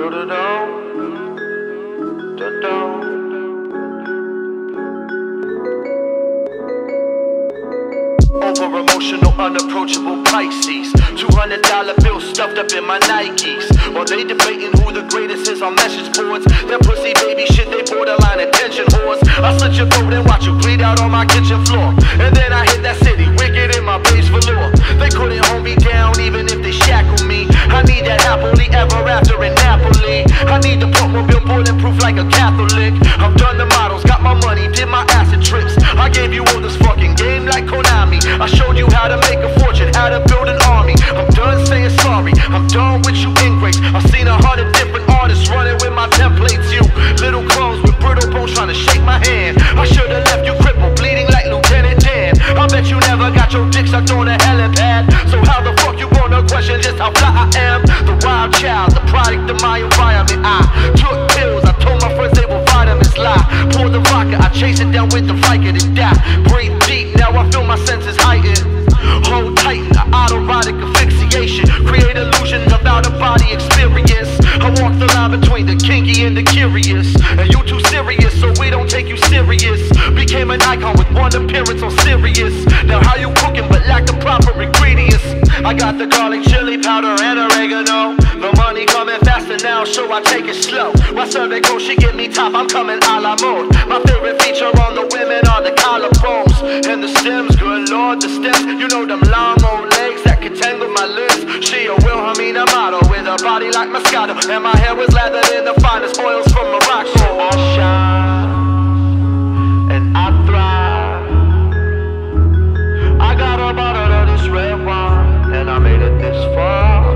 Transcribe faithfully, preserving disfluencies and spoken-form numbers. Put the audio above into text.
Over emotional, unapproachable Pisces. Two hundred dollar bills stuffed up in my Nikes. While they debating who the greatest is on message boards. That pussy baby shit, they borderline attention whores. I slit your throat and watch you bleed out on my kitchen floor. And then I hit that city, wicked in my base velour. They couldn't hold me down even if they shackle me. I need that happily ever after in Napoli. I need the Pokemobile bulletproof like a Catholic. I've done the models, got my money, did my acid trips. I gave you all this fucking game like Konami. I showed you how to make a fortune, how to build an army. I'm done saying sorry, I'm done with you ingrates. I've seen a hundred different artists running with my templates. You little clones with brittle bones trying to shake my hand. I should've left you crippled, bleeding like Lieutenant Dan. I bet you never got your dick sucked on a helipad. So how the fuck you gonna question just how fly I am? The wild child, the product of my environment. I took pills, I told my friends they were vitamins. Lie, pour the vodka, I chase it down with the Viking and die. Breathe deep, now I feel my senses heightened. Hold tight, the autoerotic asphyxiation. Create illusions of out-of-body experience. I walk the line between the kinky and the curious. And you too serious, so we don't take you serious. Became an icon with one appearance on Sirius. Now how you cooking but lack the proper ingredients? I got the garlic, chili powder, and oregano. The money coming faster now, so I take it slow. My survey goes, she give me top, I'm coming a la mode. My favorite feature on the women are the collarbones. And the stems, good lord, the stems. You know them long old legs that can tangle my lips. She a Wilhelmina model with a body like Moscato. And my hair was lathered in the finest oils from Morocco. I shine, and I thrive. I got a bottle of this red wine, and I made it this far.